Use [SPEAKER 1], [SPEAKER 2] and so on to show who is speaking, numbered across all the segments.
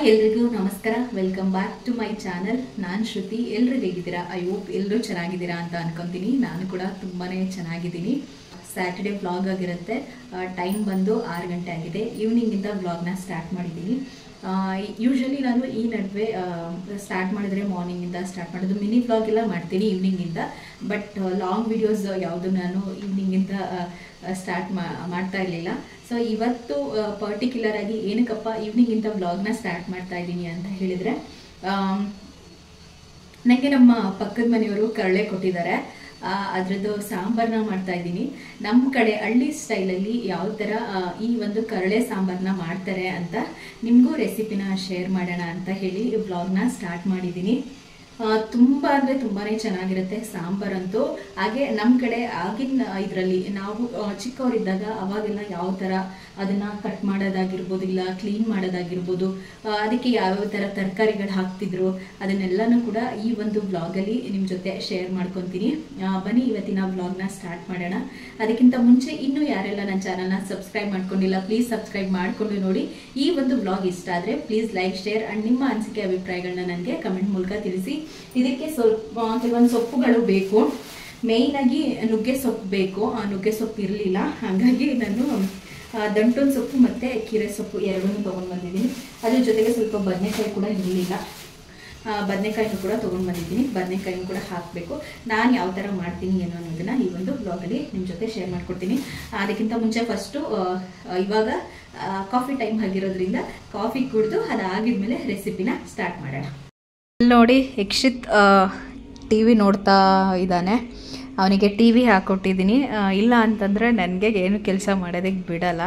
[SPEAKER 1] Hi ಎಲ್ರಿಗೂ ನಮಸ್ಕಾರ, welcome back to my channel. ನಾನು ಶ್ರುತಿ. ಎಲ್ಲರೂ ಹೇಗಿದ್ದೀರಾ? ಐ ಹೋಪ್ ಎಲ್ಲರೂ ಚೆನ್ನಾಗಿದ್ದೀರಾ ಅಂತ ಅನ್ಕೊಂತೀನಿ. ನಾನು ಕೂಡ ತುಂಬಾ ಚೆನ್ನಾಗಿದ್ದೀನಿ. ಸ್ಯಾಟರ್ಡೆ ವ್ಲಾಗ್ ಆಗಿರುತ್ತೆ. ಟೈಮ್ ಬಂದು 6 ಗಂಟೆ ಆಗಿದೆ. ಈವ್ನಿಂಗಿಂದ ವ್ಲಾಗ್ನ ಸ್ಟಾರ್ಟ್ ಮಾಡಿದ್ದೀನಿ. ಯೂಶ್ವಲಿ ನಾನು ಈ ನಡುವೆ ಸ್ಟಾರ್ಟ್ ಮಾಡಿದ್ರೆ ಮಾರ್ನಿಂಗಿಂದ ಸ್ಟಾರ್ಟ್ ಮಾಡೋದು. ಮಿನಿ ವ್ಲಾಗ್ ಎಲ್ಲ ಮಾಡ್ತೀನಿ ಈವ್ನಿಂಗಿಂದ. ಬಟ್ ಲಾಂಗ್ ವಿಡಿಯೋಸ್ ಯಾವುದು ನಾನು ಈವ್ನಿಂಗಿಂದ ಸ್ಟಾರ್ಟ್ ಮಾಡ್ತಾ ಇರಲಿಲ್ಲ. ಸೊ ಇವತ್ತು ಪರ್ಟಿಕ್ಯುಲರ್ ಆಗಿ ಏನಕ್ಕಪ್ಪ ಈವ್ನಿಂಗಿಂದ ವ್ಲಾಗ್ನ ಸ್ಟಾರ್ಟ್ ಮಾಡ್ತಾ ಇದ್ದೀನಿ ಅಂತ ಹೇಳಿದರೆ, ನನಗೆ ನಮ್ಮ ಪಕ್ಕದ ಮನೆಯವರು ಕರಳೆ ಕೊಟ್ಟಿದ್ದಾರೆ. ಅದರದ್ದು ಸಾಂಬಾರನ್ನ ಮಾಡ್ತಾ ಇದ್ದೀನಿ. ನಮ್ಮ ಕಡೆ ಹಳ್ಳಿ ಸ್ಟೈಲಲ್ಲಿ ಯಾವ ಥರ ಈ ಒಂದು ಕರಳೆ ಸಾಂಬಾರನ್ನ ಮಾಡ್ತಾರೆ ಅಂತ ನಿಮಗೂ ರೆಸಿಪಿನ ಶೇರ್ ಮಾಡೋಣ ಅಂತ ಹೇಳಿ ವ್ಲಾಗ್ನ ಸ್ಟಾರ್ಟ್ ಮಾಡಿದ್ದೀನಿ. ತುಂಬ ಅಂದರೆ ತುಂಬಾ ಚೆನ್ನಾಗಿರುತ್ತೆ ಸಾಂಬಾರಂತೂ. ಹಾಗೆ ನಮ್ಮ ಕಡೆ ಆಗಿನ ಇದರಲ್ಲಿ ನಾವು ಚಿಕ್ಕವರಿದ್ದಾಗ ಅವಾಗೆಲ್ಲ ಯಾವ ಥರ ಅದನ್ನು ಕಟ್ ಮಾಡೋದಾಗಿರ್ಬೋದು, ಇಲ್ಲ ಕ್ಲೀನ್ ಮಾಡೋದಾಗಿರ್ಬೋದು, ಅದಕ್ಕೆ ಯಾವ್ಯಾವ ಥರ ತರಕಾರಿಗಳು ಹಾಕ್ತಿದ್ರು ಅದನ್ನೆಲ್ಲನೂ ಕೂಡ ಈ ಒಂದು ವ್ಲಾಗಲ್ಲಿ ನಿಮ್ಮ ಜೊತೆ ಶೇರ್ ಮಾಡ್ಕೊತೀನಿ. ಬನ್ನಿ ಇವತ್ತಿನ ವ್ಲಾಗ್ನ ಸ್ಟಾರ್ಟ್ ಮಾಡೋಣ. ಅದಕ್ಕಿಂತ ಮುಂಚೆ ಇನ್ನೂ ಯಾರೆಲ್ಲ ನನ್ನ ಚಾನಲ್ನ ಸಬ್ಸ್ಕ್ರೈಬ್ ಮಾಡ್ಕೊಂಡಿಲ್ಲ, ಪ್ಲೀಸ್ ಸಬ್ಸ್ಕ್ರೈಬ್ ಮಾಡಿಕೊಂಡು ನೋಡಿ. ಈ ಒಂದು ವ್ಲಾಗ್ ಇಷ್ಟ ಆದರೆ ಪ್ಲೀಸ್ ಲೈಕ್, ಶೇರ್ ಆ್ಯಂಡ್ ನಿಮ್ಮ ಅನಿಸಿಕೆ ಅಭಿಪ್ರಾಯಗಳನ್ನ ನನಗೆ ಕಮೆಂಟ್ ಮೂಲಕ ತಿಳಿಸಿ. ಇದಕ್ಕೆ ಕೆಲವೊಂದು ಸೊಪ್ಪುಗಳು ಬೇಕು. ಮೇಯ್ನಾಗಿ ನುಗ್ಗೆ ಸೊಪ್ಪು ಬೇಕು. ನುಗ್ಗೆ ಸೊಪ್ಪು ಇರಲಿಲ್ಲ, ಹಾಗಾಗಿ ನಾನು ದಂಟೊನ ಸೊಪ್ಪು ಮತ್ತು ಕೀರೆ ಸೊಪ್ಪು ಎರಡನ್ನೂ ತೊಗೊಂಡು ಬಂದಿದ್ದೀನಿ. ಅದ್ರ ಜೊತೆಗೆ ಸ್ವಲ್ಪ ಬದನೆಕಾಯಿ ಕೂಡ ಇರಲಿಲ್ಲ, ಬದನೆಕಾಯಿನೂ ಕೂಡ ತೊಗೊಂಡು ಬಂದಿದ್ದೀನಿ. ಬದನೆಕಾಯಿನೂ ಕೂಡ ಹಾಕಬೇಕು. ನಾನು ಯಾವ ಥರ ಮಾಡ್ತೀನಿ ಏನೋ ಅನ್ನೋದನ್ನು ಈ ಒಂದು ಬ್ಲಾಗಲ್ಲಿ ನಿಮ್ಮ ಜೊತೆ ಶೇರ್ ಮಾಡ್ಕೊಡ್ತೀನಿ. ಅದಕ್ಕಿಂತ ಮುಂಚೆ ಫಸ್ಟು ಇವಾಗ ಕಾಫಿ ಟೈಮ್ ಆಗಿರೋದ್ರಿಂದ ಕಾಫಿ ಕುಡಿದು ಅದಾಗಿದ್ಮೇಲೆ ರೆಸಿಪಿನ ಸ್ಟಾರ್ಟ್ ಮಾಡೋಣ. ನೋಡಿ, ಯಕ್ಷಿತ್ ಟಿ ವಿ ನೋಡ್ತಾ ಇದ್ದಾನೆ. ಅವನಿಗೆ ಟಿ ವಿ ಹಾಕ್ಕೊಟ್ಟಿದ್ದೀನಿ. ಇಲ್ಲ ಅಂತಂದರೆ ನನಗೆ ಏನು ಕೆಲಸ ಮಾಡೋದಕ್ಕೆ ಬಿಡಲ್ಲ.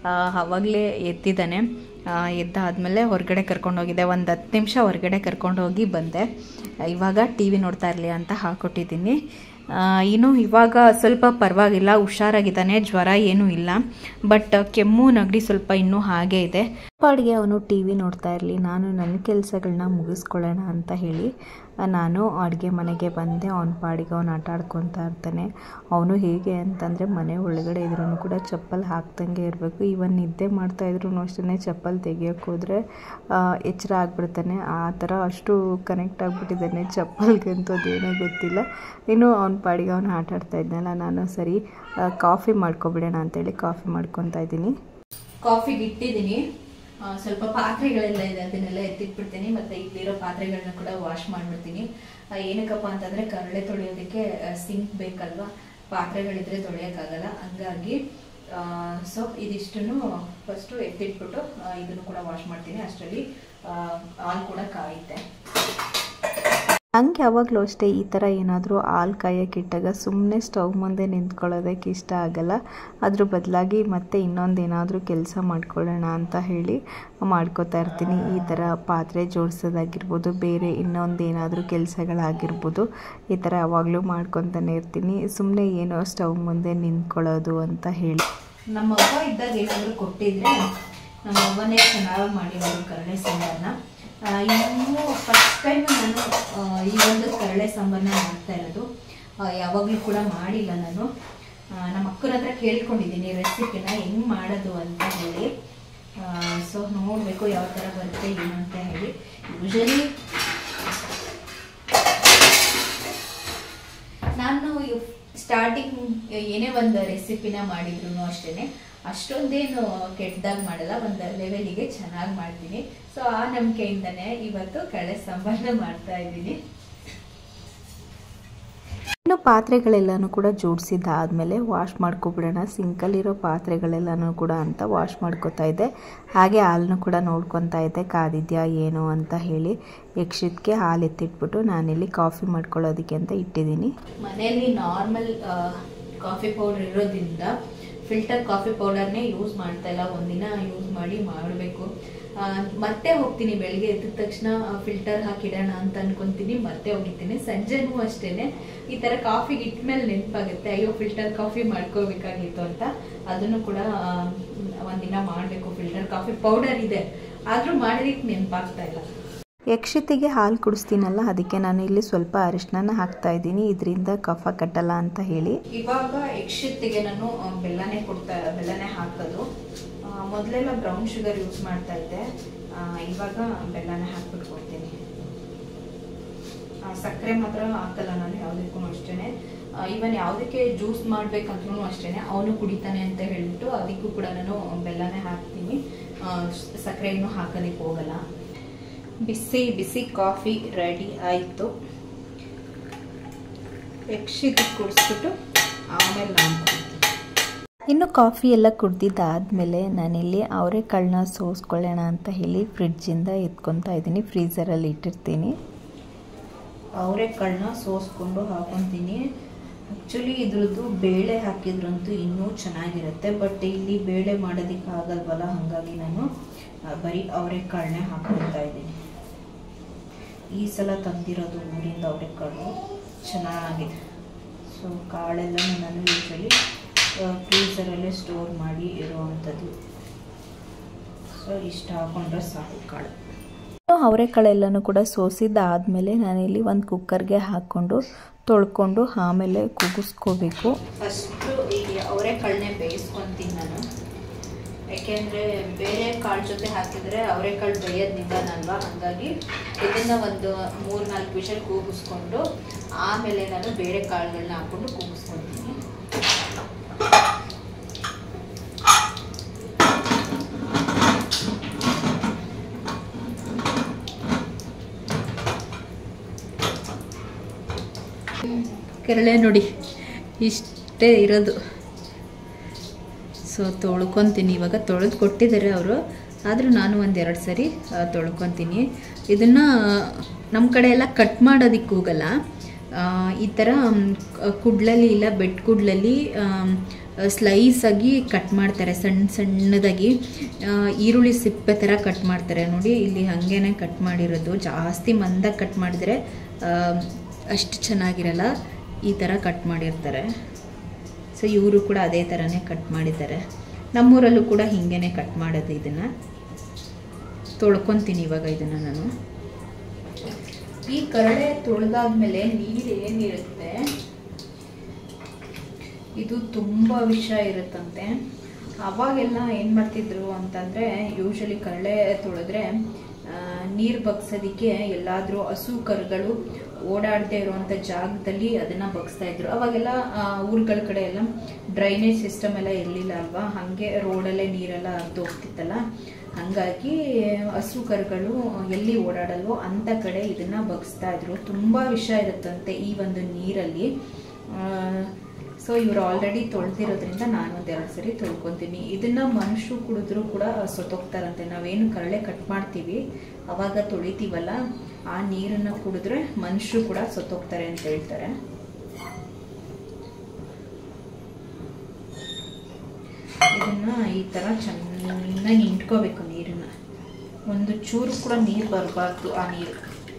[SPEAKER 1] ಆವಾಗಲೇ ಎದ್ದಿದ್ದಾನೆ. ಎದ್ದಾದಮೇಲೆ ಹೊರಗಡೆ ಕರ್ಕೊಂಡೋಗಿದ್ದೆ. ಒಂದು 10 ನಿಮಿಷ ಹೊರಗಡೆ ಕರ್ಕೊಂಡೋಗಿ ಬಂದೆ. ಇವಾಗ ಟಿ ವಿ ನೋಡ್ತಾ ಇರಲಿ ಅಂತ ಹಾಕ್ಕೊಟ್ಟಿದ್ದೀನಿ. ಇನ್ನು ಇವಾಗ ಸ್ವಲ್ಪ ಪರವಾಗಿಲ್ಲ, ಹುಷಾರಾಗಿದ್ದಾನೆ. ಜ್ವರ ಏನೂ ಇಲ್ಲ, ಬಟ್ ಕೆಮ್ಮು ನೆಗಡಿ ಸ್ವಲ್ಪ ಇನ್ನೂ ಹಾಗೇ ಇದೆ. ಪಾಡಿಗೆ ಅವನು ಟಿ ವಿ ನೋಡ್ತಾ ಇರಲಿ, ನಾನು ನನ್ನ ಕೆಲಸಗಳನ್ನ ಮುಗಿಸ್ಕೊಳ್ಳೋಣ ಅಂತ ಹೇಳಿ ನಾನು ಅಡುಗೆ ಮನೆಗೆ ಬಂದೆ. ಅವನ ಪಾಡಿಗೆ ಅವನು ಆಟ ಆಡ್ಕೊತಾ ಇರ್ತಾನೆ. ಅವನು ಹೇಗೆ ಅಂತಂದರೆ ಮನೆ ಒಳಗಡೆ ಇದ್ರೂ ಕೂಡ ಚಪ್ಪಲ್ ಹಾಕ್ದಂಗೆ ಇರಬೇಕು. ಇವನ್ ನಿದ್ದೆ ಮಾಡ್ತಾಯಿದ್ರು ಅಷ್ಟೇ ಚಪ್ಪಲ್ ತೆಗಿಯೋಕ್ಕೆ ಹೋದರೆ ಎಚ್ಚರ ಆಗಿಬಿಡ್ತಾನೆ. ಆ ಥರ ಅಷ್ಟು ಕನೆಕ್ಟ್ ಆಗಿಬಿಟ್ಟಿದ್ದಾನೆ ಚಪ್ಪಲ್ಗಂತೂ, ಅದೇನೋ ಗೊತ್ತಿಲ್ಲ. ಇನ್ನು ಅವನ ಪಾಡಿಗೆ ಅವನು ಆಟ ಆಡ್ತಾ ಇದ್ನಲ್ಲ, ನಾನು ಸರಿ ಕಾಫಿ ಮಾಡ್ಕೊಬಿಡೋಣ ಅಂತೇಳಿ ಕಾಫಿ ಮಾಡ್ಕೊತಾ ಇದ್ದೀನಿ. ಕಾಫಿಗೆ ಇಟ್ಟಿದ್ದೀನಿ. ಸ್ವಲ್ಪ ಪಾತ್ರೆಗಳೆಲ್ಲ ಇದೆ, ಅದನ್ನೆಲ್ಲ ಎತ್ತಿಟ್ಬಿಡ್ತೀನಿ. ಮತ್ತು ಇಲ್ಲಿರೋ ಪಾತ್ರೆಗಳನ್ನ ಕೂಡ ವಾಶ್ ಮಾಡಿಬಿಡ್ತೀನಿ. ಏನಕ್ಕಪ್ಪ ಅಂತಂದರೆ ಕರಳೆ ತೊಳೆಯೋದಕ್ಕೆ ಸಿಂಕ್ ಬೇಕಲ್ವಾ, ಪಾತ್ರೆಗಳಿದ್ರೆ ತೊಳೆಯೋಕ್ಕಾಗಲ್ಲ. ಹಂಗಾಗಿ ಸೊ ಇದಿಷ್ಟನ್ನು ಫಸ್ಟು ಎತ್ತಿಟ್ಬಿಟ್ಟು ಇದನ್ನು ಕೂಡ ವಾಶ್ ಮಾಡ್ತೀನಿ. ಅಷ್ಟರಲ್ಲಿ ಹಾಲು ಕೂಡ ಕಾಯುತ್ತೆ. ನಂಗೆ ಯಾವಾಗಲೂ ಅಷ್ಟೇ ಈ ಥರ ಏನಾದರೂ ಹಾಲು ಕಾಯೋಕ್ಕಿಟ್ಟಾಗ ಸುಮ್ಮನೆ ಸ್ಟವ್ ಮುಂದೆ ನಿಂತ್ಕೊಳ್ಳೋದಕ್ಕೆ ಇಷ್ಟ ಆಗಲ್ಲ. ಅದ್ರ ಬದಲಾಗಿ ಮತ್ತೆ ಇನ್ನೊಂದೇನಾದರೂ ಕೆಲಸ ಮಾಡ್ಕೊಳ್ಳೋಣ ಅಂತ ಹೇಳಿ ಮಾಡ್ಕೋತಾ ಇರ್ತೀನಿ. ಈ ಥರ ಪಾತ್ರೆ ಜೋಡಿಸೋದಾಗಿರ್ಬೋದು, ಬೇರೆ ಇನ್ನೊಂದೇನಾದರೂ ಕೆಲಸಗಳಾಗಿರ್ಬೋದು, ಈ ಥರ ಯಾವಾಗಲೂ ಮಾಡ್ಕೊತಾನೆ ಇರ್ತೀನಿ. ಸುಮ್ಮನೆ ಏನೋ ಸ್ಟವ್ ಮುಂದೆ ನಿಂತ್ಕೊಳ್ಳೋದು ಅಂತ ಹೇಳಿ. ನಮ್ಮ ಅವ್ವ ಇದ್ದಾಗ ಏನಾದರೂ ಕೊಟ್ಟಿದ್ರೆ ನಮ್ಮ ಅವ್ವನೇ ಚೆನ್ನಾಗಿ ಮಾಡಿರೋದು ಕರಳೆ ಸಾಂಬಾರನ್ನ. ಇನ್ನೂ ಫಸ್ಟ್ ಟೈಮ್ ನಾನು ಈ ಒಂದು ಕರಳೆ ಸಾಂಬಾರನ್ನ ಮಾಡ್ತಾ ಇರೋದು. ಯಾವಾಗಲೂ ಕೂಡ ಮಾಡಿಲ್ಲ ನಾನು. ನಮ್ಮ ಅಕ್ಕನ ಹತ್ರ ಕೇಳ್ಕೊಂಡಿದ್ದೀನಿ ರೆಸಿಪಿನ ಹೆಂಗೆ ಮಾಡೋದು ಅಂತ ಹೇಳಿ. ಸೊ ನೋಡಬೇಕು ಯಾವ ಥರ ಬರುತ್ತೆ ಏನು ಅಂತ ಹೇಳಿ. ಯೂಶಲಿ ನಾನು ಸ್ಟಾರ್ಟಿಂಗ್ ಏನೇ ಒಂದು ರೆಸಿಪಿನ ಮಾಡಿದ್ರು ಅಷ್ಟೇ ಅಷ್ಟೊಂದೇನು ಕೆಟ್ಟದಾಗಿ ಮಾಡಲ್ಲ, ಒಂದು ಲೆವೆಲಿಗೆ ಚೆನ್ನಾಗಿ ಮಾಡ್ತೀನಿ. ಸೊ ಆ ನಂಬಿಕೆಯಿಂದನೇ ಇವತ್ತು ಕರಳೆ ಸಾಂಬಾರನ್ನ ಮಾಡ್ತಾ ಇದ್ದೀನಿ. ಇನ್ನು ಪಾತ್ರೆಗಳೆಲ್ಲನೂ ಕೂಡ ಜೋಡಿಸಿದ್ದಾದಮೇಲೆ ವಾಶ್ ಮಾಡ್ಕೊಬಿಡೋಣ. ಸಿಂಕಲ್ಲಿರೋ ಪಾತ್ರೆಗಳೆಲ್ಲನೂ ಕೂಡ ಅಂತ ವಾಶ್ ಮಾಡ್ಕೊತಾ ಇದ್ದೆ. ಹಾಗೆ ಹಾಲನ್ನು ಕೂಡ ನೋಡ್ಕೊತಾ ಇದ್ದೆ ಕಾದಿದ್ಯಾ ಏನು ಅಂತ ಹೇಳಿ. ಯಕ್ಷಿತ್ಗೆ ಹಾಲು ಎತ್ತಿಟ್ಬಿಟ್ಟು ನಾನಿಲ್ಲಿ ಕಾಫಿ ಮಾಡ್ಕೊಳ್ಳೋದಕ್ಕೆ ಅಂತ ಇಟ್ಟಿದ್ದೀನಿ. ಮನೆಯಲ್ಲಿ ನಾರ್ಮಲ್ ಕಾಫಿ ಪೌಡರ್ ಇರೋದ್ರಿಂದ ಫಿಲ್ಟರ್ ಕಾಫಿ ಪೌಡರ್ನೇ ಯೂಸ್ ಮಾಡ್ತಾ ಇಲ್ಲ. ಒಂದಿನ ಯೂಸ್ ಮಾಡಬೇಕು. ಮತ್ತೆ ಹೋಗ್ತೀನಿ, ಬೆಳಿಗ್ಗೆ ಎದ್ದ ತಕ್ಷಣ ಫಿಲ್ಟರ್ ಹಾಕಿಡೋಣ ಅಂತ ಅನ್ಕೊಂತೀನಿ, ಮತ್ತೆ ಹೋಗಿರ್ತೀನಿ. ಸಂಜೆನೂ ಅಷ್ಟೇ ಈ ಥರ ಕಾಫಿಗೆ ಇಟ್ಮೇಲೆ ನೆನಪಾಗುತ್ತೆ, ಅಯ್ಯೋ ಫಿಲ್ಟರ್ ಕಾಫಿ ಮಾಡ್ಕೋಬೇಕಾಗಿತ್ತು ಅಂತ. ಅದನ್ನು ಕೂಡ ಒಂದಿನ ಮಾಡಬೇಕು. ಫಿಲ್ಟರ್ ಕಾಫಿ ಪೌಡರ್ ಇದೆ, ಆದರೂ ಮಾಡೋದಕ್ಕೆ ನೆನಪಾಗ್ತಾ ಇಲ್ಲ. ಯಕ್ಷಿತಿಗೆ ಹಾಲು ಕುಡಿಸ್ತೀನಲ್ಲ, ಅದಕ್ಕೆ ನಾನು ಇಲ್ಲಿ ಸ್ವಲ್ಪ ಅರಿಶಿನ ಹಾಕ್ತಾ ಇದ್ದೀನಿ, ಇದರಿಂದ ಕಫ ಕಟ್ಟಲ್ಲ ಅಂತ ಹೇಳಿ. ಇವಾಗ ಯಕ್ಷಿತಿಗೆ ನಾನು ಬೆಲ್ಲನೇ ಹಾಕೋದು. ಮೊದಲೆಲ್ಲ ಬ್ರೌನ್ ಶುಗರ್ ಯೂಸ್ ಮಾಡ್ತಾ ಇದ್ದೆ. ಇವಾಗ ಬೆಲ್ಲನ ಹಾಕ್ಬಿಟ್ಕೊಡ್ತೀನಿ. ಸಕ್ಕರೆ ಮಾತ್ರ ಹಾಕಲ್ಲ ನಾನು ಯಾವುದಕ್ಕೂ ಅಷ್ಟೇ. ಇವನ್ ಯಾವುದಕ್ಕೆ ಜ್ಯೂಸ್ ಮಾಡ್ಬೇಕಂದ್ರೂ ಅಷ್ಟೇ, ಅವನು ಕುಡಿತಾನೆ ಅಂತ ಹೇಳ್ಬಿಟ್ಟು ಅದಕ್ಕೂ ಕೂಡ ನಾನು ಬೆಲ್ಲನೇ ಹಾಕ್ತೀನಿ, ಸಕ್ಕರೆ ಇನ್ನೂ ಹಾಕೋದಕ್ಕೆ ಹೋಗಲ್ಲ. ಬಿಸಿ ಬಿಸಿ ಕಾಫಿ ರೆಡಿ ಆಯಿತು. ಯಕ್ಷಿಗೆ ಕುಡಿಸ್ಬಿಟ್ಟು ಆಮೇಲೆ ನಾನು ಕುಡಿತೀನಿ.
[SPEAKER 2] ಇನ್ನು ಕಾಫಿ ಎಲ್ಲ ಕುಡ್ದಿದ್ದಾದಮೇಲೆ ನಾನಿಲ್ಲಿ ಅವರೆಕಾಳನ್ನ ಸೋಸ್ಕೊಳ್ಳೋಣ ಅಂತ ಹೇಳಿ ಫ್ರಿಡ್ಜಿಂದ ಎತ್ಕೊತಾ ಇದ್ದೀನಿ. ಫ್ರೀಝರಲ್ಲಿ ಇಟ್ಟಿರ್ತೀನಿ.
[SPEAKER 1] ಅವರೆಕಾಳನ್ನ ಸೋಸ್ಕೊಂಡು ಹಾಕೊತೀನಿ. ಆ್ಯಕ್ಚುಲಿ ಇದ್ರದ್ದು ಬೇಳೆ ಹಾಕಿದ್ರಂತೂ ಇನ್ನೂ ಚೆನ್ನಾಗಿರುತ್ತೆ, ಬಟ್ ಇಲ್ಲಿ ಬೇಳೆ ಮಾಡೋದಕ್ಕೆ ಆಗಲ್ವಲ್ಲ, ಹಾಗಾಗಿ ನಾನು ಬರೀ ಅವರೆಕಾಳನ್ನೇ ಹಾಕ್ಕೊಳ್ತಾ ಇದ್ದೀನಿ. ಈ ಸಲ ತಂದಿರೋದು ಊರಿಂದ ಅವರೆಕಾಳು ಚೆನ್ನಾಗಿದೆ. ಸೊ ಕಾಳೆಲ್ಲ ನಾನು ಯೂಶಲಿ ಫ್ರೀಝರಲ್ಲೇ ಸ್ಟೋರ್ ಮಾಡಿ ಇರುವಂಥದ್ದು. ಸೊ ಇಷ್ಟ ಹಾಕೊಂಡ್ರೆ ಸಾಕು ಕಾಳು.
[SPEAKER 2] ಅವರೆಕಾಳೆಲ್ಲನೂ ಕೂಡ ಸೋಸಿದ್ದಾದಮೇಲೆ ನಾನಿಲ್ಲಿ ಒಂದು ಕುಕ್ಕರ್ಗೆ ಹಾಕ್ಕೊಂಡು ತೊಳ್ಕೊಂಡು ಆಮೇಲೆ ಕೂಗಿಸ್ಕೋಬೇಕು.
[SPEAKER 1] ಫಸ್ಟು ಈ ಅವರೆಕಾಳನ್ನೇ ಬೇಯಿಸ್ಕೊತೀನಿ ನಾನು, ಯಾಕೆಂದರೆ ಬೇರೆ ಕಾಳು ಜೊತೆ ಹಾಕಿದರೆ ಅವರೆಕಾಳು ಬೇಯೋದು ನಿಧಾನಲ್ವ, ಹಾಗಾಗಿ ಇದನ್ನು ಒಂದು 3-4 ವಿಷಲ್ ಕೂಗಿಸ್ಕೊಂಡು ಆಮೇಲೆ ನಾನು ಬೇರೆ ಕಾಳುಗಳನ್ನ ಹಾಕ್ಕೊಂಡು ಕೂಗಿಸ್ಕೊತೀನಿ.
[SPEAKER 2] ಕೆರಳೆ ನೋಡಿ ಇಷ್ಟೇ ಇರೋದು. ಸೊ ತೊಳ್ಕೊತೀನಿ. ಇವಾಗ ತೊಳೆದು ಕೊಟ್ಟಿದ್ದಾರೆ ಅವರು, ಆದರೂ ನಾನು 1-2 ಸರಿ ತೊಳ್ಕೊತೀನಿ. ಇದನ್ನು ನಮ್ಮ ಕಡೆ ಎಲ್ಲ ಕಟ್ ಮಾಡೋದಕ್ಕೆ ಹೋಗಲ್ಲ, ಈ ಥರ ಕುಡ್ಲಲ್ಲಿ ಇಲ್ಲ ಬೆಡ್ ಕುಡ್ಲಲ್ಲಿ ಸ್ಲೈಸಾಗಿ ಕಟ್ ಮಾಡ್ತಾರೆ, ಸಣ್ಣ ಸಣ್ಣದಾಗಿ ಈರುಳ್ಳಿ ಸಿಪ್ಪೆ ಥರ ಕಟ್ ಮಾಡ್ತಾರೆ. ನೋಡಿ ಇಲ್ಲಿ ಹಾಗೇನೆ ಕಟ್ ಮಾಡಿರೋದು. ಜಾಸ್ತಿ ಮಂದಾಗಿ ಕಟ್ ಮಾಡಿದರೆ ಅಷ್ಟು ಚೆನ್ನಾಗಿರಲ್ಲ, ಈ ಥರ ಕಟ್ ಮಾಡಿರ್ತಾರೆ. ಸೊ ಇವರು ಕೂಡ ಅದೇ ಥರನೇ ಕಟ್ ಮಾಡಿದ್ದಾರೆ. ನಮ್ಮೂರಲ್ಲೂ ಕೂಡ ಹೀಗೇ ಕಟ್ ಮಾಡೋದು. ಇದನ್ನು ತೊಳ್ಕೊತೀನಿ ಇವಾಗ. ಇದನ್ನು ನಾನು ಈ ಕರಳೆ ತೊಳೆದಾದ್ಮೇಲೆ ನೀರು ಏನಿರುತ್ತೆ ಇದು ತುಂಬ ವಿಷ ಇರುತ್ತಂತೆ. ಅವಾಗೆಲ್ಲ ಏನು ಮಾಡ್ತಿದ್ರು ಅಂತಂದರೆ, ಯೂಶಲಿ ಕರಳೆ ತೊಳೆದ್ರೆ ನೀರು ಬಗ್ಸೋದಕ್ಕೆ ಎಲ್ಲಾದರೂ ಹಸು ಕರುಗಳು ಓಡಾಡದೆ ಇರುವಂಥ ಜಾಗದಲ್ಲಿ ಅದನ್ನು ಬಗ್ಸ್ತಾ ಇದ್ರು. ಅವಾಗೆಲ್ಲ ಊರುಗಳ ಕಡೆ ಎಲ್ಲ ಡ್ರೈನೇಜ್ ಸಿಸ್ಟಮ್ ಎಲ್ಲ ಇರಲಿಲ್ಲ ಅಲ್ವಾ, ಹಾಗೆ ರೋಡಲ್ಲೇ ನೀರೆಲ್ಲ ಹರಿದು ಹೋಗ್ತಿತ್ತಲ್ಲ, ಹಾಗಾಗಿ ಹಸು ಕರುಗಳು ಎಲ್ಲಿ ಓಡಾಡಲ್ವೋ ಅಂಥ ಕಡೆ ಇದನ್ನು ಬಗ್ಸ್ತಾ ಇದ್ರು. ತುಂಬ ವಿಷ ಇರುತ್ತಂತೆ ಈ ಒಂದು ನೀರಲ್ಲಿ. ಸೊ ಇವರು ಆಲ್ರೆಡಿ ತೊಳೆದಿರೋದ್ರಿಂದ ನಾನು 1-2 ಸರಿ ತೊಳ್ಕೊತೀನಿ. ಇದನ್ನು ಮನುಷ್ಯರು ಕುಡಿದ್ರೂ ಕೂಡ ಸತ್ತೋಗ್ತಾರಂತೆ. ನಾವೇನು ಕರಳೆ ಕಟ್ ಮಾಡ್ತೀವಿ ಅವಾಗ ತೊಳಿತೀವಲ್ಲ, ಆ ನೀರನ್ನು ಕುಡಿದ್ರೆ ಮನುಷ್ಯರು ಕೂಡ ಸತ್ತೋಗ್ತಾರೆ ಅಂತ ಹೇಳ್ತಾರೆ. ಇದನ್ನು ಈ ಥರ ಚೆನ್ನಾಗಿ ಇಂಟ್ಕೋಬೇಕು ನೀರನ್ನು. ಒಂದು ಚೂರು ಕೂಡ ನೀರು ಬರಬಾರ್ದು ಆ ನೀರು.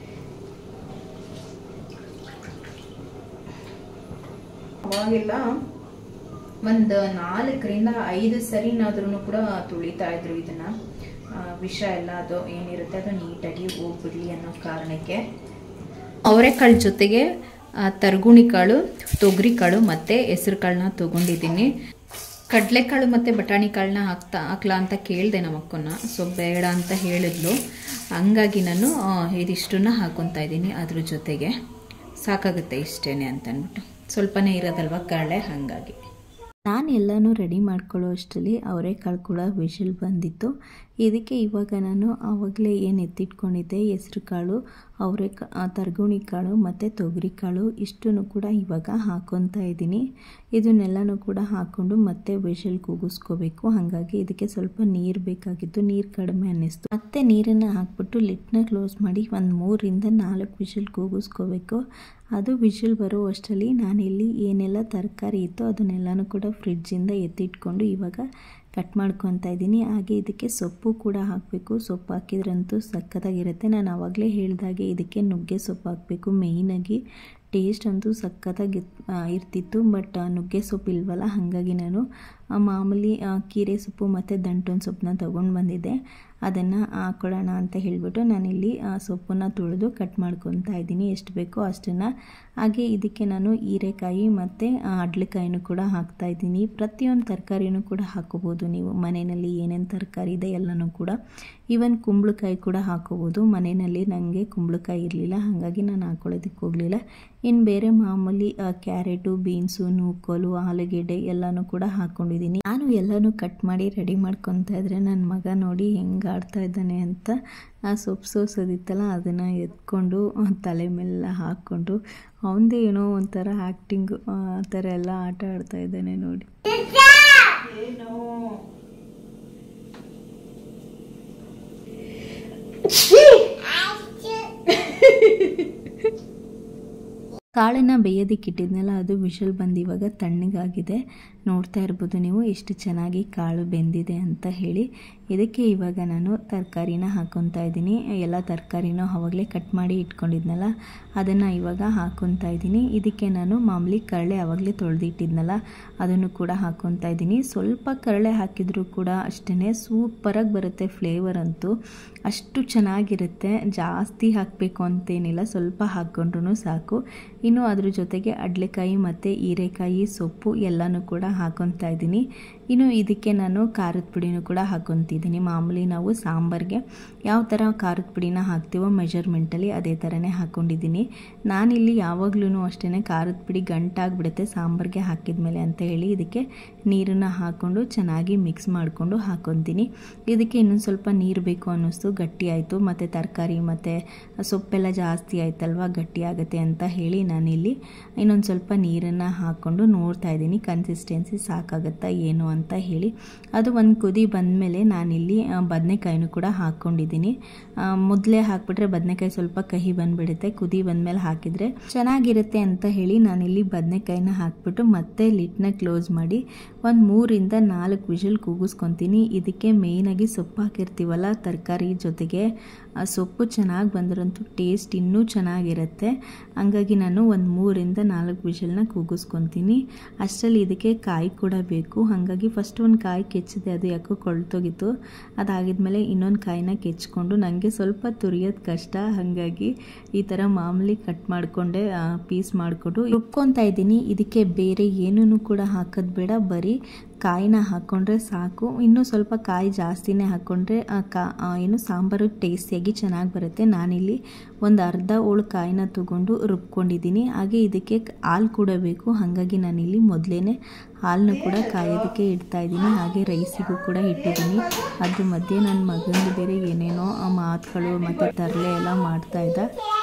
[SPEAKER 2] ಅವಾಗೆಲ್ಲ ಒಂದು 4-5 ಸರಿನಾದ್ರೂ ಕೂಡ ತುಳಿತಾ ಇದ್ರು ಇದನ್ನು. ವಿಷ ಎಲ್ಲ ಅದು ಏನಿರುತ್ತೆ ಅದು ನೀಟಾಗಿ ಹೋಗ್ಬಿಡ್ಲಿ ಅನ್ನೋ ಕಾರಣಕ್ಕೆ. ಅವರೆಕಾಳು ಜೊತೆಗೆ ತರ್ಗುಣಿ ಕಾಳು, ತೊಗರಿ ಕಾಳು ಮತ್ತು ಹೆಸರು ಕಾಳನ್ನ ತೊಗೊಂಡಿದ್ದೀನಿ. ಕಡಲೆಕಾಳು ಮತ್ತು ಬಟಾಣಿ ಕಾಳನ್ನ ಹಾಕ್ಲಾ ಅಂತ ಕೇಳಿದೆ ನಮ್ಮ ಅಕ್ಕನ್ನ. ಸೊ ಬೇಡ ಅಂತ ಹೇಳಿದ್ಲು, ಹಂಗಾಗಿ ನಾನು ಇದಿಷ್ಟನ್ನ ಹಾಕ್ಕೊತಾ ಇದ್ದೀನಿ. ಅದ್ರ ಜೊತೆಗೆ ಸಾಕಾಗುತ್ತೆ ಇಷ್ಟೇ ಅಂತ ಅಂದ್ಬಿಟ್ಟು, ಸ್ವಲ್ಪನೇ ಇರೋದಲ್ವ ಕರಳೆ, ಹಾಗಾಗಿ. ನಾನು ಎಲ್ಲನೂ ರೆಡಿ ಮಾಡ್ಕೊಳ್ಳೋ ಅಷ್ಟರಲ್ಲಿ ಅವರೆಕಾಳು ಕೂಡ ವಿಷಲ್ ಬಂದಿತ್ತು. ಇದಕ್ಕೆ ಇವಾಗ ನಾನು ಆವಾಗಲೇ ಏನು ಎತ್ತಿಟ್ಕೊಂಡಿದ್ದೆ ಹೆಸರು ಕಾಳು, ತರ್ಗುಣಿ ಕಾಳು ಮತ್ತು ತೊಗರಿ ಕಾಳು ಇಷ್ಟನ್ನು ಕೂಡ ಇವಾಗ ಹಾಕ್ಕೊತಾ ಇದ್ದೀನಿ. ಇದನ್ನೆಲ್ಲನೂ ಕೂಡ ಹಾಕ್ಕೊಂಡು ಮತ್ತೆ ವಿಷಲ್ ಕೂಗಿಸ್ಕೋಬೇಕು. ಹಾಗಾಗಿ ಇದಕ್ಕೆ ಸ್ವಲ್ಪ ನೀರು ಬೇಕಾಗಿತ್ತು, ನೀರು ಕಡಿಮೆ ಅನ್ನಿಸ್ತು. ಮತ್ತೆ ನೀರನ್ನು ಹಾಕ್ಬಿಟ್ಟು ಲಿಡ್ನ ಕ್ಲೋಸ್ ಮಾಡಿ ಒಂದು 3-4 ವಿಷಲ್ ಕೂಗಿಸ್ಕೋಬೇಕು. ಅದು ವಿಷಲ್ ಬರೋ ಅಷ್ಟರಲ್ಲಿ ನಾನಿಲ್ಲಿ ಏನೆಲ್ಲ ತರಕಾರಿ ಇತ್ತು ಅದನ್ನೆಲ್ಲನೂ ಕೂಡ ಫ್ರಿಡ್ಜಿಂದ ಎತ್ತಿಟ್ಕೊಂಡು ಇವಾಗ ಕಟ್ ಮಾಡ್ಕೊತಾ ಇದ್ದೀನಿ. ಹಾಗೆ ಇದಕ್ಕೆ ಸೊಪ್ಪು ಕೂಡ ಹಾಕಬೇಕು. ಸೊಪ್ಪು ಹಾಕಿದ್ರಂತೂ ಸಖತ್ತಾಗಿರುತ್ತೆ. ನಾನು ಆವಾಗಲೇ ಹೇಳಿದಾಗೆ ಇದಕ್ಕೆ ನುಗ್ಗೆ ಸೊಪ್ಪು ಹಾಕಬೇಕು. ಮೇಯ್ನಾಗಿ ಟೇಸ್ಟ್ ಅಂತೂ ಸಖತ್ತಾಗಿ ಇರ್ತಿತ್ತು, ಬಟ್ ನುಗ್ಗೆ ಸೊಪ್ಪು ಇಲ್ವಲ್ಲ, ಹಾಗಾಗಿ ನಾನು ಮಾಮೂಲಿ ಕೀರೆ ಸೊಪ್ಪು ಮತ್ತು ದಂಟೊನ್ ಸೊಪ್ಪನ್ನ ತೊಗೊಂಡು ಬಂದಿದ್ದೆ. ಅದನ್ನು ಹಾಕೊಳ್ಳೋಣ ಅಂತ ಹೇಳಿಬಿಟ್ಟು ನಾನಿಲ್ಲಿ ಸೊಪ್ಪನ್ನು ತೊಳೆದು ಕಟ್ ಮಾಡ್ಕೊತಾ ಇದ್ದೀನಿ. ಎಷ್ಟು ಬೇಕೋ ಅಷ್ಟನ್ನು. ಹಾಗೆ ಇದಕ್ಕೆ ನಾನು ಹೀರೆಕಾಯಿ ಮತ್ತು ಅಡ್ಲೆಕಾಯಿನೂ ಕೂಡ ಹಾಕ್ತಾ ಇದ್ದೀನಿ. ಪ್ರತಿಯೊಂದು ತರಕಾರಿನೂ ಕೂಡ ಹಾಕೋಬೋದು ನೀವು. ಮನೆಯಲ್ಲಿ ಏನೇನು ತರಕಾರಿ ಇದೆ ಎಲ್ಲನೂ ಕೂಡ. ಈವನ್ ಕುಂಬಳಕಾಯಿ ಕೂಡ ಹಾಕೋಬೋದು. ಮನೆಯಲ್ಲಿ ನನಗೆ ಕುಂಬಳಕಾಯಿ ಇರಲಿಲ್ಲ, ಹಾಗಾಗಿ ನಾನು ಹಾಕೊಳ್ಳೋದಕ್ಕೆ ಹೋಗಲಿಲ್ಲ. ಇನ್ನು ಬೇರೆ ಮಾಮೂಲಿ ಕ್ಯಾರೆಟು, ಬೀನ್ಸು, ನೂಕೋಲು, ಆಲೂಗೆಡ್ಡೆ ಎಲ್ಲನೂ ಕೂಡ ಹಾಕ್ಕೊಂಡಿದ್ದೀನಿ. ನಾನು ಎಲ್ಲನೂ ಕಟ್ ಮಾಡಿ ರೆಡಿ ಮಾಡ್ಕೊತಾ ಇದ್ರೆ ನನ್ನ ಮಗ ನೋಡಿ ಹೆಂಗೆ ಆಡ್ತಾ ಇದ್ದಾನೆ ಅಂತ. ಆ ಸೊಪ್ಪು ಸೋಸೋದಿತ್ತಲ್ಲ ಅದನ್ನು ಎತ್ಕೊಂಡು ತಲೆ ಮೇಲೆಲ್ಲ ಹಾಕ್ಕೊಂಡು ಅವನದೇ ಏನೋ ಒಂಥರ ಆ್ಯಕ್ಟಿಂಗು ಆ ಥರ ಎಲ್ಲ ಆಟ ಆಡ್ತಾ ಇದ್ದಾನೆ ನೋಡಿ. ಏನೋ ಕಾಳನ್ನು ಬೇಯೋದಕ್ಕೆ ಇಟ್ಟಿದ್ನಲ್ಲ ಅದು ವಿಷಲ್ ಬಂದು ಇವಾಗ ತಣ್ಣಗಾಗಿದೆ. ನೋಡ್ತಾ ಇರ್ಬೋದು ನೀವು ಎಷ್ಟು ಚೆನ್ನಾಗಿ ಕಾಳು ಬೆಂದಿದೆ ಅಂತ ಹೇಳಿ. ಇದಕ್ಕೆ ಇವಾಗ ನಾನು ತರಕಾರಿನ ಹಾಕ್ಕೊತಾ ಇದ್ದೀನಿ. ಎಲ್ಲ ತರಕಾರಿನೂ ಆವಾಗಲೇ ಕಟ್ ಮಾಡಿ ಇಟ್ಕೊಂಡಿದ್ನಲ್ಲ ಅದನ್ನು ಇವಾಗ ಹಾಕ್ಕೊತಾ ಇದ್ದೀನಿ. ಇದಕ್ಕೆ ನಾನು ಮಾಮೂಲಿ ಕರಳೆ ಆವಾಗಲೇ ತೊಳೆದಿಟ್ಟಿದ್ನಲ್ಲ ಅದನ್ನು ಕೂಡ ಹಾಕ್ಕೊತಾ ಇದ್ದೀನಿ. ಸ್ವಲ್ಪ ಕರಳೆ ಹಾಕಿದರೂ ಕೂಡ ಅಷ್ಟೇ ಸೂಪರಾಗಿ ಬರುತ್ತೆ. ಫ್ಲೇವರ್ ಅಂತೂ ಅಷ್ಟು ಚೆನ್ನಾಗಿರುತ್ತೆ. ಜಾಸ್ತಿ ಹಾಕಬೇಕು ಅಂತೇನಿಲ್ಲ, ಸ್ವಲ್ಪ ಹಾಕ್ಕೊಂಡ್ರೂ ಸಾಕು. ಇನ್ನು ಅದ್ರ ಜೊತೆಗೆ ಅಡ್ಲೆಕಾಯಿ ಮತ್ತು ಹೀರೆಕಾಯಿ ಸೊಪ್ಪು ಎಲ್ಲನೂ ಕೂಡ ಹಾಕ್ಕೊತಾ ಇದ್ದೀನಿ. ಇನ್ನು ಇದಕ್ಕೆ ನಾನು ಖಾರದ ಪುಡಿನೂ ಕೂಡ ಹಾಕ್ಕೊತಿದ್ದೀನಿ. ಮಾಮೂಲಿ ನಾವು ಸಾಂಬಾರಿಗೆ ಯಾವ ಥರ ಖಾರದ ಪುಡಿನ ಹಾಕ್ತೀವೋ ಮೆಜರ್ಮೆಂಟಲ್ಲಿ ಅದೇ ಥರನೇ ಹಾಕ್ಕೊಂಡಿದ್ದೀನಿ. ನಾನಿಲ್ಲಿ ಯಾವಾಗ್ಲೂ ಅಷ್ಟೇ ಖಾರದ ಪುಡಿ ಗಂಟಾಗಿಬಿಡುತ್ತೆ ಸಾಂಬಾರಿಗೆ ಹಾಕಿದ ಮೇಲೆ ಅಂತ ಹೇಳಿ ಇದಕ್ಕೆ ನೀರನ್ನು ಹಾಕ್ಕೊಂಡು ಚೆನ್ನಾಗಿ ಮಿಕ್ಸ್ ಮಾಡಿಕೊಂಡು ಹಾಕ್ಕೊತೀನಿ. ಇದಕ್ಕೆ ಇನ್ನೊಂದು ಸ್ವಲ್ಪ ನೀರು ಬೇಕು ಅನ್ನಿಸ್ತು, ಗಟ್ಟಿ ಆಯಿತು. ಮತ್ತು ತರಕಾರಿ ಮತ್ತು ಸೊಪ್ಪೆಲ್ಲ ಜಾಸ್ತಿ ಆಯ್ತಲ್ವ, ಗಟ್ಟಿ ಆಗುತ್ತೆ ಅಂತ ಹೇಳಿ ನಾನಿಲ್ಲಿ ಇನ್ನೊಂದು ಸ್ವಲ್ಪ ನೀರನ್ನು ಹಾಕ್ಕೊಂಡು ನೋಡ್ತಾ ಇದ್ದೀನಿ ಕನ್ಸಿಸ್ಟೆನ್ಸಿ ಸಾಕಾಗುತ್ತಾ ಏನು ಅಂತ ಹೇಳಿ. ಅದು ಒಂದು ಕುದಿ ಬಂದಮೇಲೆ ನಾನಿಲ್ಲಿ ಬದನೆಕಾಯಿನೂ ಕೂಡ ಹಾಕ್ಕೊಂಡಿದ್ದೀನಿ. ಮೊದಲೇ ಹಾಕ್ಬಿಟ್ರೆ ಬದನೆಕಾಯಿ ಸ್ವಲ್ಪ ಕಹಿ ಬಂದುಬಿಡುತ್ತೆ. ಕುದಿ ಬಂದಮೇಲೆ ಹಾಕಿದರೆ ಚೆನ್ನಾಗಿರುತ್ತೆ ಅಂತ ಹೇಳಿ ನಾನಿಲ್ಲಿ ಬದನೆಕಾಯಿನ ಹಾಕ್ಬಿಟ್ಟು ಮತ್ತೆ ಲಿಡ್ನ ಕ್ಲೋಸ್ ಮಾಡಿ ಒಂದು 3 ರಿಂದ 4 ವಿಷಲ್ ಕೂಗಿಸ್ಕೊತೀನಿ. ಇದಕ್ಕೆ ಮೇಯ್ನಾಗಿ ಸೊಪ್ಪು ಹಾಕಿರ್ತೀವಲ್ಲ ತರಕಾರಿ ಜೊತೆಗೆ, ಆ ಸೊಪ್ಪು ಚೆನ್ನಾಗಿ ಬಂದ್ರಂತೂ ಟೇಸ್ಟ್ ಇನ್ನೂ ಚೆನ್ನಾಗಿರುತ್ತೆ. ಹಂಗಾಗಿ ನಾನು ಒಂದು 3 ರಿಂದ 4 ವಿಷಲ್ನ ಕೂಗಿಸ್ಕೊತೀನಿ. ಅಷ್ಟರಲ್ಲಿ ಇದಕ್ಕೆ ಕಾಯಿ ಕೂಡ ಬೇಕು. ಹಾಗಾಗಿ ಫಸ್ಟ್ ಒಂದು ಕಾಯಿ ಕೆಚ್ಚಿದೆ, ಅದು ಯಾಕೋ ಕೊಳ್ತೋಗಿತ್ತು. ಅದಾಗಿದ್ಮೇಲೆ ಇನ್ನೊಂದು ಕಾಯಿನ ಕೆಚ್ಕೊಂಡು ನನಗೆ ಸ್ವಲ್ಪ ತುರಿಯೋದು ಕಷ್ಟ, ಹಾಗಾಗಿ ಈ ಥರ ಮಾಮೂಲಿ ಕಟ್ ಮಾಡಿಕೊಂಡೆ ಪೀಸ್ ಮಾಡಿಕೊಂಡು ರುಬ್ಕೊತಾ ಇದ್ದೀನಿ. ಇದಕ್ಕೆ ಬೇರೆ ಏನೂ ಕೂಡ ಹಾಕೋದು ಬೇಡ, ಬರೀ ಕಾಯಿನ ಹಾಕ್ಕೊಂಡ್ರೆ ಸಾಕು. ಇನ್ನೂ ಸ್ವಲ್ಪ ಕಾಯಿ ಜಾಸ್ತಿನೇ ಹಾಕ್ಕೊಂಡ್ರೆ ಏನು ಸಾಂಬಾರು ಟೇಸ್ಟಿಯಾಗಿ ಚೆನ್ನಾಗಿ ಬರುತ್ತೆ. ನಾನಿಲ್ಲಿ ಒಂದು ಅರ್ಧ ಹೋಳು ಕಾಯಿನ ತಗೊಂಡು ರುಬ್ಕೊಂಡಿದ್ದೀನಿ. ಹಾಗೆ ಇದಕ್ಕೆ ಹಾಲು ಕೂಡ ಬೇಕು, ಹಾಗಾಗಿ ನಾನಿಲ್ಲಿ ಮೊದಲೇ ಹಾಲನ್ನು ಕೂಡ ಕಾಯೋದಕ್ಕೆ ಇಡ್ತಾ ಇದ್ದೀನಿ. ಹಾಗೆ ರೈಸಿಗೂ ಕೂಡ ಇಟ್ಟಿದ್ದೀನಿ. ಅದ್ರ ಮಧ್ಯೆ ನನ್ನ ಮಗನಿಗೆ ಬೇರೆ ಏನೇನೋ ಮಾತುಗಳು ಮತ್ತು ತರಲೆ ಎಲ್ಲ ಮಾಡ್ತಾ ಇದ್ದ.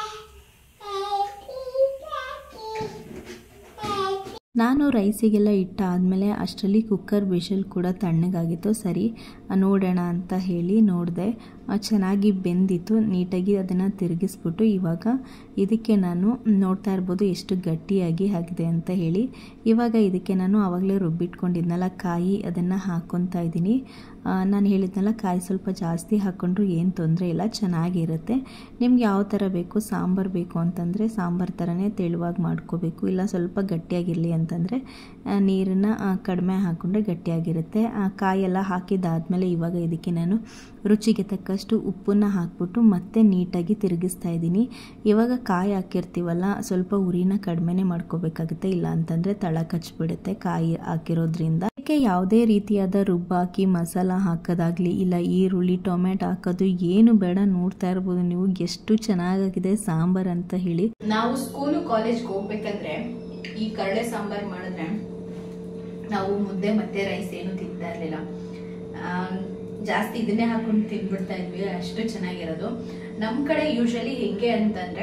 [SPEAKER 2] ನಾನು ರೈಸಿಗೆಲ್ಲ ಇಟ್ಟಾದಮೇಲೆ ಅಷ್ಟರಲ್ಲಿ ಕುಕ್ಕರ್ ವಿಷಲ್ ಕೂಡ ತಣ್ಣಗಾಗಿತ್ತು. ಸರಿ ನೋಡೋಣ ಅಂತ ಹೇಳಿ ನೋಡಿದೆ, ಚೆನ್ನಾಗಿ ಬೆಂದಿತ್ತು. ನೀಟಾಗಿ ಅದನ್ನು ತಿರುಗಿಸ್ಬಿಟ್ಟು ಇವಾಗ ಇದಕ್ಕೆ ನಾನು ನೋಡ್ತಾ ಇರ್ಬೋದು ಎಷ್ಟು ಗಟ್ಟಿಯಾಗಿ ಆಗಿದೆ ಅಂತ ಹೇಳಿ. ಇವಾಗ ಇದಕ್ಕೆ ನಾನು ಆವಾಗಲೇ ರುಬ್ಬಿಟ್ಕೊಂಡಿದ್ನಲ್ಲ ಕಾಯಿ, ಅದನ್ನು ಹಾಕ್ಕೊತಾ ಇದ್ದೀನಿ. ನಾನು ಹೇಳಿದ್ನಲ್ಲ ಕಾಯಿ ಸ್ವಲ್ಪ ಜಾಸ್ತಿ ಹಾಕ್ಕೊಂಡ್ರು ಏನು ತೊಂದರೆ ಇಲ್ಲ, ಚೆನ್ನಾಗಿರುತ್ತೆ. ನಿಮ್ಗೆ ಯಾವ ಥರ ಬೇಕು, ಸಾಂಬಾರು ಬೇಕು ಅಂತಂದರೆ ಸಾಂಬಾರು ಥರನೇ ತೆಳುವಾಗಿ ಮಾಡ್ಕೋಬೇಕು. ಇಲ್ಲ ಸ್ವಲ್ಪ ಗಟ್ಟಿಯಾಗಿರಲಿ ಅಂತಂದರೆ ನೀರನ್ನು ಕಡಿಮೆ ಹಾಕ್ಕೊಂಡ್ರೆ ಗಟ್ಟಿಯಾಗಿರುತ್ತೆ. ಕಾಯೆಲ್ಲ ಹಾಕಿದ್ದಾದಮೇಲೆ ಇವಾಗ ಇದಕ್ಕೆ ನಾನು ರುಚಿಗೆ ತಕ್ಕಷ್ಟು ಉಪ್ಪನ್ನು ಹಾಕ್ಬಿಟ್ಟು ಮತ್ತೆ ನೀಟಾಗಿ ತಿರುಗಿಸ್ತಾ ಇದ್ದೀನಿ. ಇವಾಗ ಕಾಯಿ ಹಾಕಿರ್ತೀವಲ್ಲ ಸ್ವಲ್ಪ ಉರಿನ ಕಡಿಮೆನೇ ಮಾಡ್ಕೋಬೇಕಾಗುತ್ತೆ, ಇಲ್ಲ ಅಂತಂದರೆ ತಳ ಕಚ್ಚಿಬಿಡುತ್ತೆ ಕಾಯಿ ಹಾಕಿರೋದ್ರಿಂದ. ಇದಕ್ಕೆ ಯಾವುದೇ ರೀತಿಯಾದ ರುಬ್ಬಾಕಿ ಮಸಾಲ ಹಾಕೋದಾಗಲಿ ಇಲ್ಲ ಈರುಳ್ಳಿ ಟೊಮೆಟೊ ಹಾಕೋದು ಏನು ಬೇಡ. ನೋಡ್ತಾ ಇರ್ಬೋದು ನೀವು ಎಷ್ಟು ಚೆನ್ನಾಗಿದೆ ಸಾಂಬಾರು ಅಂತ ಹೇಳಿ.
[SPEAKER 1] ನಾವು ಸ್ಕೂಲು ಕಾಲೇಜ್ಗೆ ಹೋಗ್ಬೇಕಂದ್ರೆ ಈ ಕರಳೆ ಸಾಂಬಾರು ಮಾಡಿದ್ರೆ ನಾವು ಮುದ್ದೆ ಮತ್ತೆ ರೈಸ್ ಏನು ತಿಂತಾ ಇರಲಿಲ್ಲ, ಜಾಸ್ತಿ ಇದನ್ನೇ ಹಾಕೊಂಡು ತಿನ್ಬಿಡ್ತಾ ಇದ್ವಿ, ಅಷ್ಟು ಚೆನ್ನಾಗಿರೋದು. ನಮ್ಮ ಕಡೆ ಯೂಶಲಿ ಹೆಂಗೆ ಅಂತಂದ್ರೆ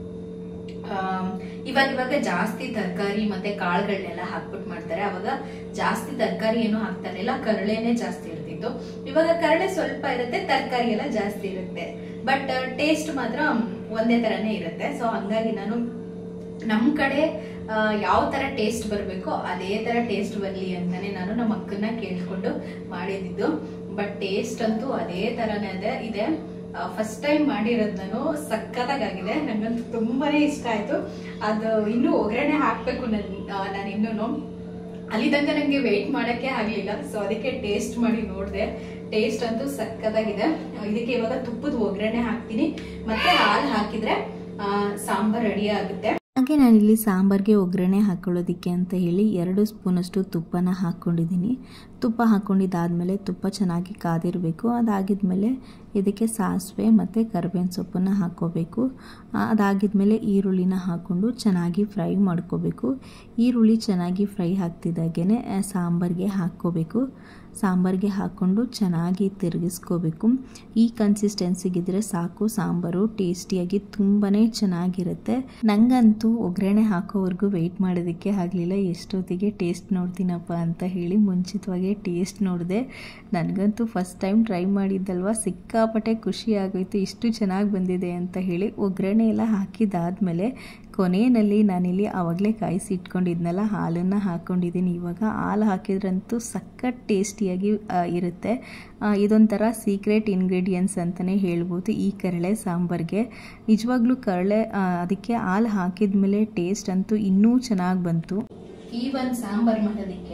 [SPEAKER 1] ಇವಾಗ ಜಾಸ್ತಿ ತರಕಾರಿ ಮತ್ತೆ ಕಾಳುಗಳನ್ನೆಲ್ಲ ಹಾಕ್ಬಿಟ್ಟು ಮಾಡ್ತಾರೆ. ಅವಾಗ ಜಾಸ್ತಿ ತರಕಾರಿ ಏನು ಹಾಕ್ತಾ ಇರಲಿಲ್ಲ, ಕರಳೆನೆ ಜಾಸ್ತಿ ಇರ್ತಿತ್ತು. ಇವಾಗ ಕರಳೆ ಸ್ವಲ್ಪ ಇರುತ್ತೆ, ತರಕಾರಿ ಎಲ್ಲ ಜಾಸ್ತಿ ಇರುತ್ತೆ, ಬಟ್ ಟೇಸ್ಟ್ ಮಾತ್ರ ಒಂದೇ ತರನೇ ಇರುತ್ತೆ. ಸೊ ಹಂಗಾಗಿ ನಾನು ನಮ್ಮ ಕಡೆ ಯಾವ ತರ ಟೇಸ್ಟ್ ಬರಬೇಕೋ ಅದೇ ತರ ಟೇಸ್ಟ್ ಬರಲಿ ಅಂತಾನೆ ನಾನು ನಮ್ಮ ಅಕ್ಕನ ಕೇಳ್ಕೊಂಡು ಮಾಡಿದ್ದು. ಬಟ್ ಟೇಸ್ಟ್ ಅಂತೂ ಅದೇ ತರನೇ ಇದೆ. ಫಸ್ಟ್ ಟೈಮ್ ಮಾಡಿರೋದು ನಾನು, ಸಕ್ಕತ್ತಾಗಿದೆ, ನಂಗಂತೂ ತುಂಬಾನೇ ಇಷ್ಟ ಆಯ್ತು. ಅದು ಇನ್ನೂ ಒಗ್ಗರಣೆ ಹಾಕ್ಬೇಕು ನಾನು ಇನ್ನೂ. ಅಲ್ಲಿ ತನಕ ನನಗೆ ವೆಯ್ಟ್ ಮಾಡೋಕ್ಕೆ ಆಗಲಿಲ್ಲ. ಸೊ ಅದಕ್ಕೆ ಟೇಸ್ಟ್ ಮಾಡಿ ನೋಡಿದೆ. ಟೇಸ್ಟ್ ಅಂತೂ ಸಕ್ಕತ್ತಾಗಿದೆ. ಇದಕ್ಕೆ ಇವಾಗ ತುಪ್ಪದ ಒಗ್ಗರಣೆ ಹಾಕ್ತೀನಿ, ಮತ್ತೆ ಹಾಲು ಹಾಕಿದ್ರೆ ಸಾಂಬಾರ್ ರೆಡಿ ಆಗುತ್ತೆ.
[SPEAKER 2] ಹಾಗೆ ನಾನಿಲ್ಲಿ ಸಾಂಬಾರಿಗೆ ಒಗ್ಗರಣೆ ಹಾಕೊಳ್ಳೋದಕ್ಕೆ ಅಂತ ಹೇಳಿ 2 ಸ್ಪೂನಷ್ಟು ತುಪ್ಪನ ಹಾಕ್ಕೊಂಡಿದ್ದೀನಿ. ತುಪ್ಪ ಹಾಕ್ಕೊಂಡಿದ್ದಾದಮೇಲೆ ತುಪ್ಪ ಚೆನ್ನಾಗಿ ಕಾದಿರಬೇಕು. ಅದಾಗಿದ್ಮೇಲೆ ಇದಕ್ಕೆ ಸಾಸಿವೆ ಮತ್ತು ಕರಿಬೇವಿನ ಸೊಪ್ಪನ್ನು ಹಾಕ್ಕೋಬೇಕು. ಅದಾಗಿದ್ಮೇಲೆ ಈರುಳ್ಳಿನ ಹಾಕ್ಕೊಂಡು ಚೆನ್ನಾಗಿ ಫ್ರೈ ಮಾಡ್ಕೋಬೇಕು. ಈರುಳ್ಳಿ ಚೆನ್ನಾಗಿ ಫ್ರೈ ಆಗ್ತಿದ್ದಾಗೇ ಸಾಂಬಾರಿಗೆ ಹಾಕ್ಕೋಬೇಕು. ಸಾಂಬಾರಿಗೆ ಹಾಕ್ಕೊಂಡು ಚೆನ್ನಾಗಿ ತಿರುಗಿಸ್ಕೋಬೇಕು. ಈ ಕನ್ಸಿಸ್ಟೆನ್ಸಿಗಿದ್ರೆ ಸಾಕು, ಸಾಂಬಾರು ಟೇಸ್ಟಿಯಾಗಿ ತುಂಬಾ ಚೆನ್ನಾಗಿರುತ್ತೆ. ನನಗಂತೂ ಒಗ್ಗರಣೆ ಹಾಕೋವರೆಗೂ ವೆಯ್ಟ್ ಮಾಡೋದಕ್ಕೆ ಆಗಲಿಲ್ಲ. ಎಷ್ಟೊತ್ತಿಗೆ ಟೇಸ್ಟ್ ನೋಡ್ತೀನಪ್ಪ ಅಂತ ಹೇಳಿ ಮುಂಚಿತವಾಗಿ ಟೇಸ್ಟ್ ನೋಡಿದೆ. ನನಗಂತೂ ಫಸ್ಟ್ ಟೈಮ್ ಟ್ರೈ ಮಾಡಿದ್ದಲ್ವ, ಸಿಕ್ಕಾಪಟ್ಟೆ ಖುಷಿ ಆಗೋಯ್ತು ಇಷ್ಟು ಚೆನ್ನಾಗಿ ಬಂದಿದೆ ಅಂತ ಹೇಳಿ. ಒಗ್ಗರಣೆ ಎಲ್ಲ ಹಾಕಿದಾದ್ಮೇಲೆ ಕೊನೆಯಲ್ಲಿ ನಾನಿಲ್ಲಿ ಆವಾಗಲೇ ಕಾಯಿಸಿ ಇಟ್ಕೊಂಡಿದ್ನಲ್ಲ ಹಾಲನ್ನು ಹಾಕ್ಕೊಂಡಿದ್ದೀನಿ. ಇವಾಗ ಹಾಲು ಹಾಕಿದ್ರಂತೂ ಸಖತ್ ಟೇಸ್ಟಿಯಾಗಿ ಇರುತ್ತೆ. ಇದೊಂಥರ ಸೀಕ್ರೆಟ್ ಇಂಗ್ರೀಡಿಯೆಂಟ್ಸ್ ಅಂತಲೇ ಹೇಳ್ಬೋದು ಈ ಕರಳೆ ಸಾಂಬಾರಿಗೆ. ನಿಜವಾಗ್ಲೂ ಕರಳೆ ಅದಕ್ಕೆ ಹಾಲು ಹಾಕಿದ ಮೇಲೆ ಟೇಸ್ಟ್ ಅಂತೂ ಇನ್ನೂ ಚೆನ್ನಾಗಿ ಬಂತು.
[SPEAKER 1] ಈ ಒಂದು ಸಾಂಬಾರು ಮಾಡೋದಕ್ಕೆ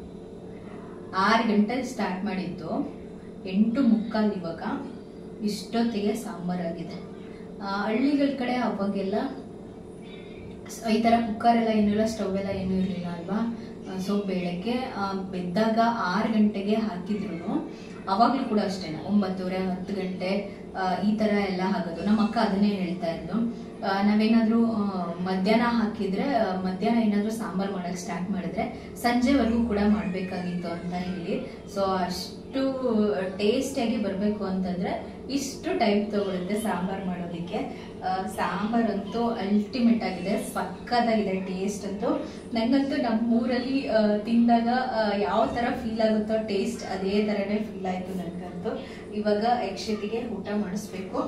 [SPEAKER 1] 6 ಗಂಟೆಗೆ ಸ್ಟಾರ್ಟ್ ಮಾಡಿದ್ದು, 8:45 ಇವಾಗ. ಇಷ್ಟೊತ್ತಿಗೆ ಸಾಂಬಾರಾಗಿದೆ. ಹಳ್ಳಿಗಳ ಕಡೆ ಅವಾಗೆಲ್ಲ ಈ ಥರ ಕುಕ್ಕರೆಲ್ಲ ಏನಿಲ್ಲ, ಸ್ಟವ್ ಎಲ್ಲ ಏನೂ ಇರಲಿಲ್ಲ ಅಲ್ವಾ. ಸೊ ಬೆಳಗ್ಗೆ ಬೆದ್ದಾಗ 6 ಗಂಟೆಗೆ ಹಾಕಿದ್ರು. ಅವಾಗಲೂ ಕೂಡ ಅಷ್ಟೇ 9:30 10 ಗಂಟೆ ಈ ಥರ ಎಲ್ಲ ಆಗೋದು. ನಮ್ಮ ಅಕ್ಕ ಅದನ್ನೇ ಹೇಳ್ತಾ ಇದ್ದು. ನಾವೇನಾದರೂ ಮಧ್ಯಾಹ್ನ ಹಾಕಿದರೆ, ಮಧ್ಯಾಹ್ನ ಏನಾದರೂ ಸಾಂಬಾರು ಮಾಡೋಕ್ಕೆ ಸ್ಟಾರ್ಟ್ ಮಾಡಿದ್ರೆ ಸಂಜೆವರೆಗೂ ಕೂಡ ಮಾಡಬೇಕಾಗಿತ್ತು ಅಂತ ಹೇಳಿ. ಸೊ ಅಷ್ಟು ಟೇಸ್ಟಿಯಾಗಿ ಬರಬೇಕು ಅಂತಂದರೆ ಇಷ್ಟು ಟೈಮ್ ತೊಗೊಳುತ್ತೆ ಸಾಂಬಾರು ಮಾಡೋದಕ್ಕೆ. ಸಾಂಬಾರಂತೂ ಅಲ್ಟಿಮೇಟ್ ಆಗಿದೆ, ಸಕ್ಕತ್ತಾಗಿದೆ ಟೇಸ್ಟ್ ಅಂತೂ. ನನಗಂತೂ ನಮ್ಮೂರಲ್ಲಿ ತಿಂದಾಗ ಯಾವ ಥರ ಫೀಲ್ ಆಗುತ್ತೋ ಟೇಸ್ಟ್, ಅದೇ ಥರನೇ ಫೀಲ್ ಆಯಿತು ನನಗಂತೂ. ಇವಾಗ ಯಕ್ಷಿತಿಗೆ ಊಟ ಮಾಡಿಸ್ಬೇಕು.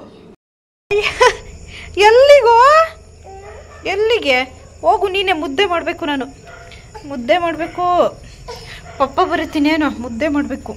[SPEAKER 2] ಎಲ್ಲಿಗೆ ಹೋಗು, ನೀನೆ ಮುದ್ದೆ ಮಾಡಬೇಕು. ನಾನು ಮುದ್ದೆ ಮಾಡಬೇಕು. ಪಪ್ಪ ಬರುತ್ತೀನೇನೋ, ಮುದ್ದೆ ಮಾಡಬೇಕು.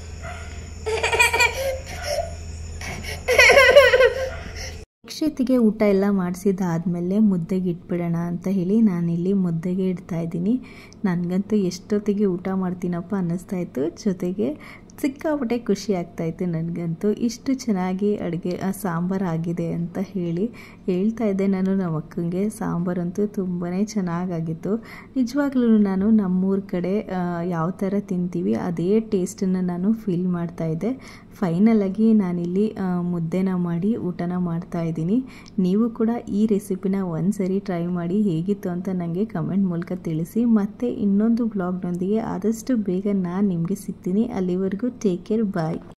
[SPEAKER 2] ಅಕ್ಷತೆಗೆ ಊಟ ಎಲ್ಲ ಮಾಡಿಸಿದಾದ್ಮೇಲೆ ಮುದ್ದೆಗೆ ಇಟ್ಬಿಡೋಣ ಅಂತ ಹೇಳಿ ನಾನಿಲ್ಲಿ ಮುದ್ದೆಗೆ ಇಡ್ತಾ ಇದ್ದೀನಿ. ನನಗಂತೂ ಎಷ್ಟೊತ್ತಿಗೆ ಊಟ ಮಾಡ್ತೀನಪ್ಪ ಅನ್ನಿಸ್ತಾ ಇತ್ತು. ಜೊತೆಗೆ ಸಿಕ್ಕಾಪಟ್ಟೆ ಖುಷಿ ಆಗ್ತಾಯಿತ್ತು ನನಗಂತೂ. ಇಷ್ಟು ಚೆನ್ನಾಗಿ ಅಡುಗೆ ಸಾಂಬಾರು ಆಗಿದೆ ಅಂತ ಹೇಳ್ತಾ ಇದ್ದೆ ನಾನು ನಮ್ಮ ಅಕ್ಕಂಗೆ. ಸಾಂಬಾರಂತೂ ತುಂಬಾ ಚೆನ್ನಾಗಾಗಿತ್ತು. ನಿಜವಾಗ್ಲೂ ನಾನು ನಮ್ಮೂರ ಕಡೆ ಯಾವ ಥರ ತಿಂತೀವಿ ಅದೇ ಟೇಸ್ಟನ್ನು ನಾನು ಫೀಲ್ ಮಾಡ್ತಾಯಿದ್ದೆ. ಫೈನಲಾಗಿ ನಾನಿಲ್ಲಿ ಮುದ್ದೆನ ಮಾಡಿ ಊಟನ ಮಾಡ್ತಾಯಿದ್ದೀನಿ. ನೀವು ಕೂಡ ಈ ರೆಸಿಪಿನ ಒಂದ್ಸರಿ ಟ್ರೈ ಮಾಡಿ ಹೇಗಿತ್ತು ಅಂತ ನನಗೆ ಕಮೆಂಟ್ ಮೂಲಕ ತಿಳಿಸಿ. ಮತ್ತು ಇನ್ನೊಂದು ಬ್ಲಾಗ್ನೊಂದಿಗೆ ಆದಷ್ಟು ಬೇಗ ನಾನು ನಿಮಗೆ ಸಿಗ್ತೀನಿ. ಅಲ್ಲಿವರೆಗೂ ಟೇಕ್ ಕೇರ್, ಬಾಯ್.